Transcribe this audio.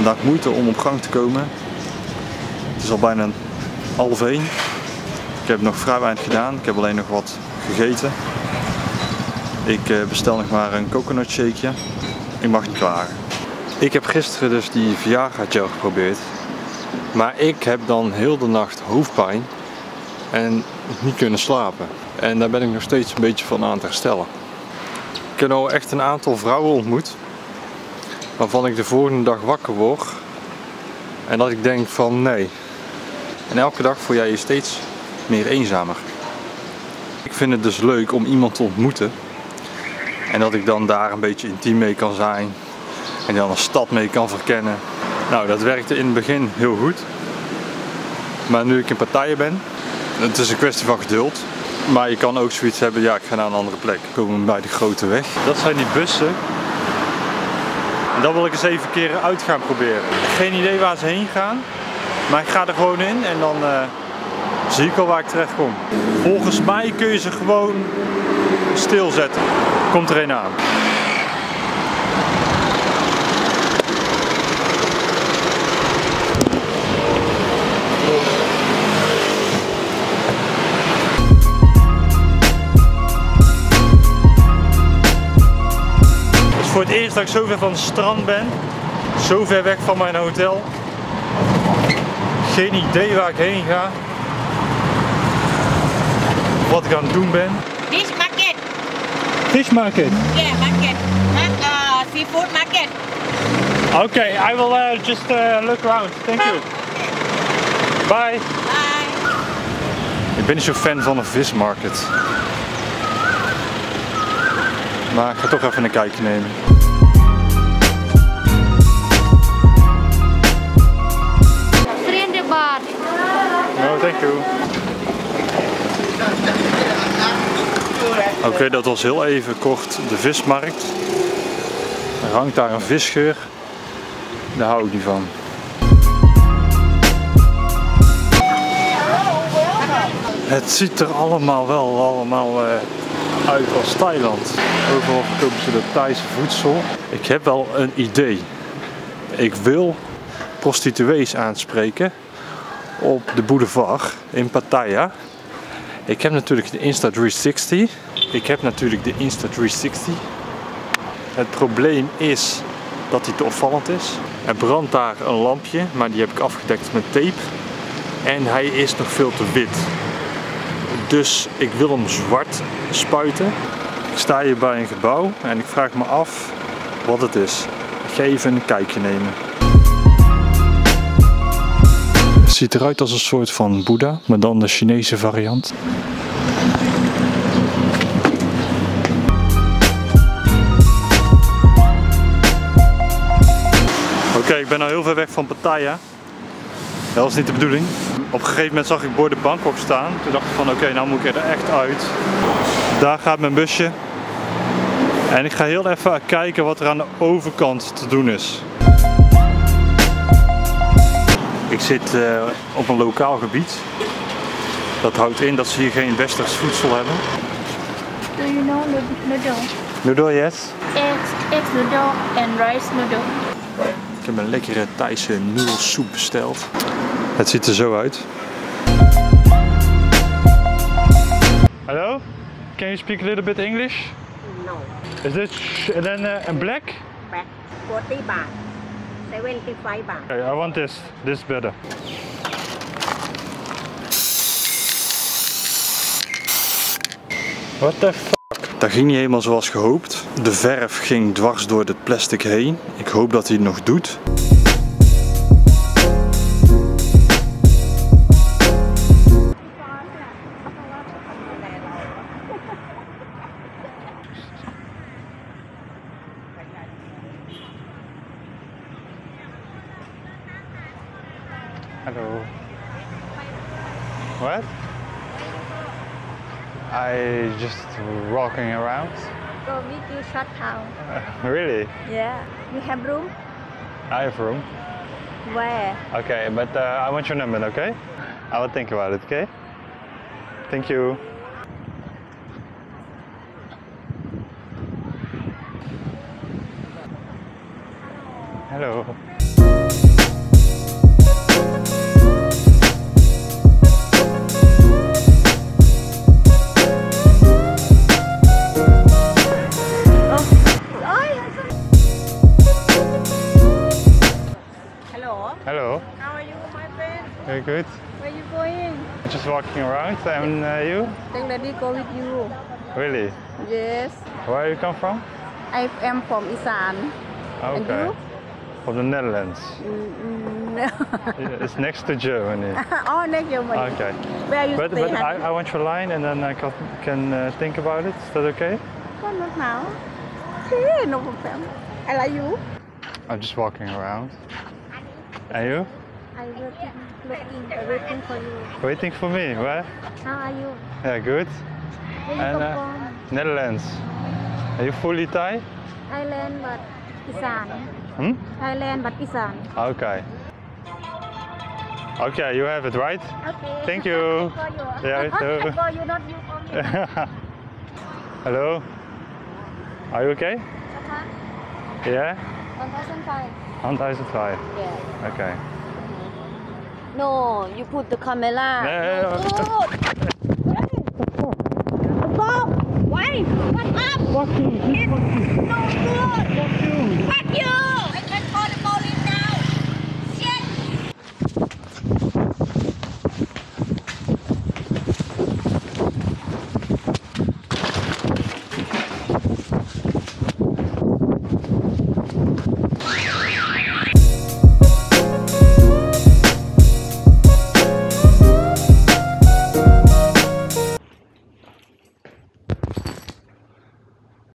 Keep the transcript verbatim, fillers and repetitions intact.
vandaag moeite om op gang te komen. Het is al bijna half één. Ik heb nog vrij weinig gedaan. Ik heb alleen nog wat gegeten. Ik bestel nog maar een coconut shakeje. Ik mag niet klagen. Ik heb gisteren dus die Viagra gel geprobeerd. Maar ik heb dan heel de nacht hoofdpijn en niet kunnen slapen. En daar ben ik nog steeds een beetje van aan het herstellen. Ik heb nou echt een aantal vrouwen ontmoet waarvan ik de volgende dag wakker word en dat ik denk van nee. En elke dag voel jij je steeds meer eenzamer. Ik vind het dus leuk om iemand te ontmoeten en dat ik dan daar een beetje intiem mee kan zijn en dan een stad mee kan verkennen. Nou, dat werkte in het begin heel goed. Maar nu ik in Pattaya ben, het is een kwestie van geduld. Maar je kan ook zoiets hebben, ja, ik ga naar een andere plek. We komen bij de grote weg. Dat zijn die bussen. En dat wil ik eens even een keer uit gaan proberen. Geen idee waar ze heen gaan. Maar ik ga er gewoon in en dan uh, zie ik al waar ik terecht kom. Volgens mij kun je ze gewoon stilzetten. Komt er een aan. Voor het eerst dat ik zo ver van het strand ben, zo ver weg van mijn hotel. Geen idee waar ik heen ga, wat ik aan het doen ben. Fish market. Fish market? Yeah, market. Uh, seafood market. Okay, I will uh, just uh, look around. Thank you. Bye. Bye. Ik ben niet zo fan van een vismarket. Maar ik ga toch even een kijkje nemen. three baht. No, thank you. Oké, okay, dat was heel even kort de vismarkt. Er hangt daar een visgeur. Daar hou ik niet van. Het ziet er allemaal wel allemaal uh, uit als Thailand. Overal verkopen ze de Thaise voedsel. Ik heb wel een idee. Ik wil prostituees aanspreken op de boulevard in Pattaya. Ik heb natuurlijk de Insta driehonderdzestig. Ik heb natuurlijk de Insta driehonderdzestig. Het probleem is dat hij te opvallend is. Er brandt daar een lampje, maar die heb ik afgedekt met tape. En hij is nog veel te wit. Dus ik wil hem zwart spuiten. Ik sta hier bij een gebouw en ik vraag me af wat het is. Ik ga even een kijkje nemen. Het ziet eruit als een soort van Boeddha, maar dan de Chinese variant. Oké, okay, ik ben nou heel ver weg van Pattaya. Dat was niet de bedoeling. Op een gegeven moment zag ik borden Bangkok staan. Toen dacht ik van oké, okay, nou moet ik er echt uit. Daar gaat mijn busje. En ik ga heel even kijken wat er aan de overkant te doen is. Ik zit uh, op een lokaal gebied. Dat houdt in dat ze hier geen westers voedsel hebben. Do you know noodle? Noodle, yes. Eggs, egg noodle and rice noodle. Ik heb een lekkere Thaise noedelsoep besteld. Het ziet er zo uit. Hello? Can you speak a little bit English? No. Is this and then uh, and black? Black. forty baht. seventy-five baht. Okay, I want this. This better. What the fuck? Dat ging niet helemaal zoals gehoopt. De verf ging dwars door het plastic heen. Ik hoop dat hij het nog doet. Hello. What? I just walking around. Go meet you short town. Uh, really? Yeah. You have room? I have room. Where? Okay, but uh, I want your number, okay? I will think about it, okay? Thank you. Hello. Hello. How are you, my friend? Very good. Where you going? Just walking around. And uh, you? Then let me go with you. Really? Yes. Where you come from? I am from Isan. And Okay. you? From the Netherlands. Mm, no. It's next to Germany. Oh, next Germany. Okay. Where you But, stay? but I, honey? I want your line and then I can, can uh, think about it. Is that okay? Oh, not now. Okay, no problem. I like you. I'm just walking around. And you? I waiting, looking, uh, waiting for you. Waiting for me, where? How are you? Yeah, good. Where you And come uh, from? Netherlands. Are you fully Thai? Thailand, but Isan. Hmm? Thailand, but Isan. Okay. Okay, you have it, right? Okay. Thank you. For you. Yeah, you too. For you, not you for me. Hello? Are you okay? Yeah? one thousand five. one thousand five. Yeah. Okay. No, you put the camera. No, no, no. Stop! Why? What up? Fuck you! It's no good. Fuck you! Fuck you! I can call the police now. Shit!